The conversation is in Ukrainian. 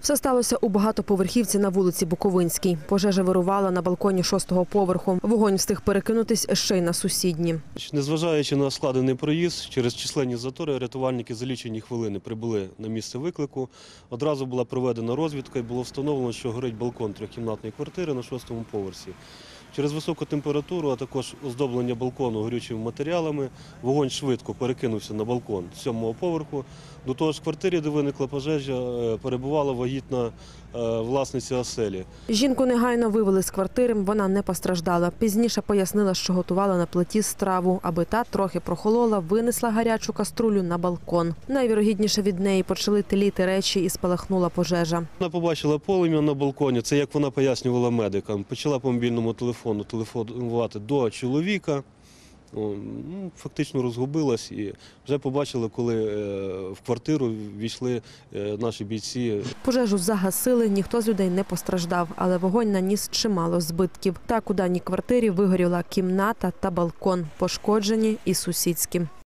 Все сталося у багатоповерхівці на вулиці Буковинській. Пожежа вирувала на балконі 6-го поверху. Вогонь встиг перекинутись ще й на сусідні. Незважаючи на складений проїзд, через численні затори рятувальники за лічені хвилини прибули на місце виклику. Одразу була проведена розвідка і було встановлено, що горить балкон трьохкімнатної квартири на 6-му поверсі. Через високу температуру, а також оздоблення балкону горючими матеріалами, вогонь швидко перекинувся на балкон 7-го поверху. До того ж, в квартирі, де виникла пожежа, перебувала вагітна власниця оселі. Жінку негайно вивели з квартири, вона не постраждала. Пізніше пояснила, що готувала на плиті страву. Аби та трохи прохолола, винесла гарячу каструлю на балкон. Найвірогідніше від неї почали тліти речі і спалахнула пожежа. Вона побачила полум'я на балконі, це як вона пояснювала медикам. Почала по мобільному телефону телефонувати до чоловіка. Фактично розгубилась і вже побачили, коли в квартиру ввійшли наші бійці. Пожежу загасили, ніхто з людей не постраждав, але вогонь наніс чимало збитків. Так у даній квартирі вигоріла кімната та балкон, пошкоджені і сусідські.